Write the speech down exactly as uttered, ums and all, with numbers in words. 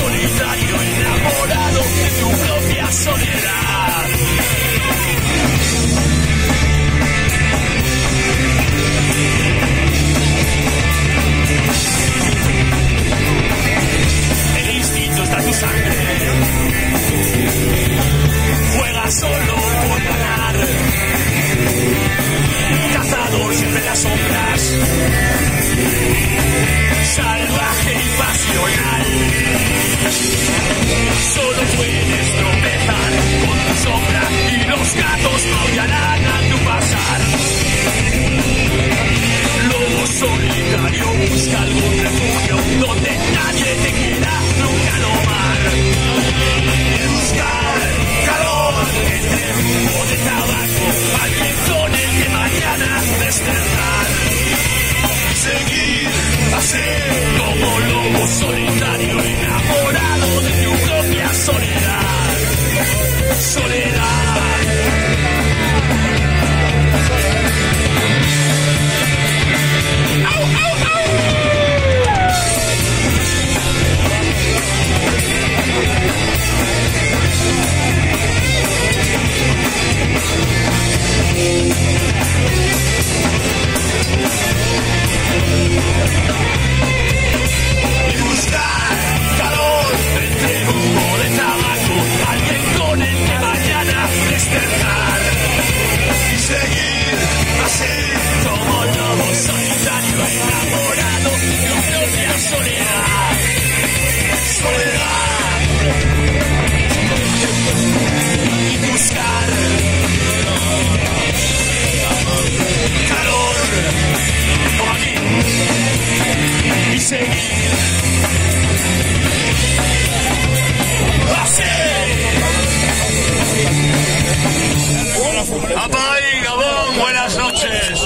solitario, enamorado de tu propia soledad. El instinto está en tu sangre, juega solo por ganar, cazador siempre en las sombras, salvaje y pasional. Solo puedes tropezar con tu sombra y los gatos maullarán a tu pasar. Lobo solitario, busca algún refugio donde nadie te quiera nunca domar. Buscar calor entre humo de tabaco, alguien con el que mañana despertar. Seguir así como lobo solitario, enamorado de tu propia soledad. Soledad. ¡Au, au, au! Y buscar calor entre humo de tabaco, alguien con el que mañana despertar. Y seguir así como lobo solitario, enamorado de tu propia soledad. Soledad. Y buscar calor como aquí. Y seguir así. ¡Apa y Gabón! ¡Buenas noches!